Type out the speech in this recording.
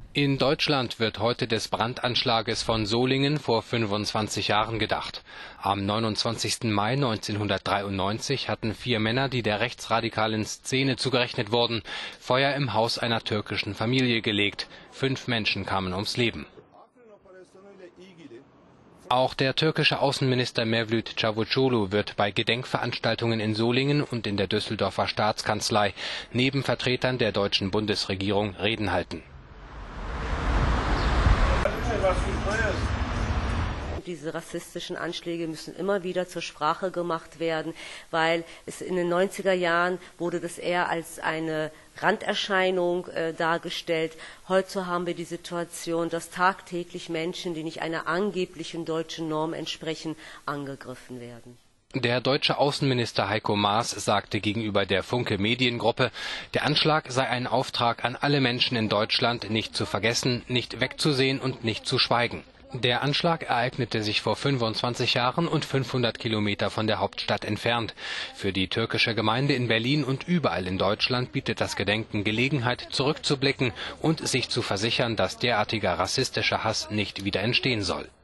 In Deutschland wird heute des Brandanschlages von Solingen vor 25 Jahren gedacht. Am 29. Mai 1993 hatten 4 Männer, die der rechtsradikalen Szene zugerechnet wurden, Feuer im Haus einer türkischen Familie gelegt. 5 Menschen kamen ums Leben. Auch der türkische Außenminister Mevlüt Çavuşoğlu wird bei Gedenkveranstaltungen in Solingen und in der Düsseldorfer Staatskanzlei neben Vertretern der deutschen Bundesregierung Reden halten. Diese rassistischen Anschläge müssen immer wieder zur Sprache gemacht werden, weil es in den 90er Jahren wurde das eher als eine Randerscheinung dargestellt. Heute haben wir die Situation, dass tagtäglich Menschen, die nicht einer angeblichen deutschen Norm entsprechen, angegriffen werden. Der deutsche Außenminister Heiko Maas sagte gegenüber der Funke Mediengruppe, der Anschlag sei ein Auftrag an alle Menschen in Deutschland, nicht zu vergessen, nicht wegzusehen und nicht zu schweigen. Der Anschlag ereignete sich vor 25 Jahren und 500 Kilometer von der Hauptstadt entfernt. Für die türkische Gemeinde in Berlin und überall in Deutschland bietet das Gedenken Gelegenheit, zurückzublicken und sich zu versichern, dass derartiger rassistischer Hass nicht wieder entstehen soll.